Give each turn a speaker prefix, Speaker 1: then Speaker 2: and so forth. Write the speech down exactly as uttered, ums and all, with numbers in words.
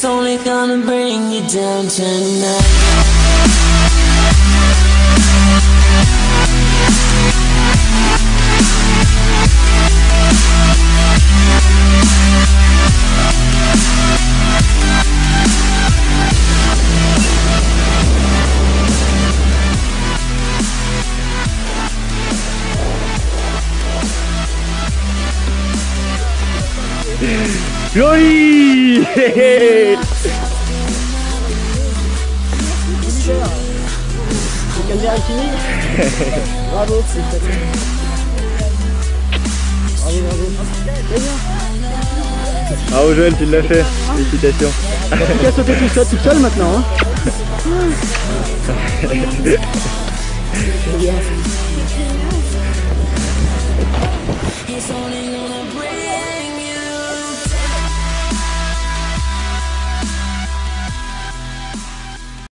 Speaker 1: It's only gonna bring you down tonight.
Speaker 2: Joli.
Speaker 3: Bravo, félicitations. Bravo, bravo.
Speaker 2: Bravo Joël, tu l'as fait. Félicitations.
Speaker 3: Tu qu'à sauter tout seul, tout seul maintenant. Hein. C'est bien.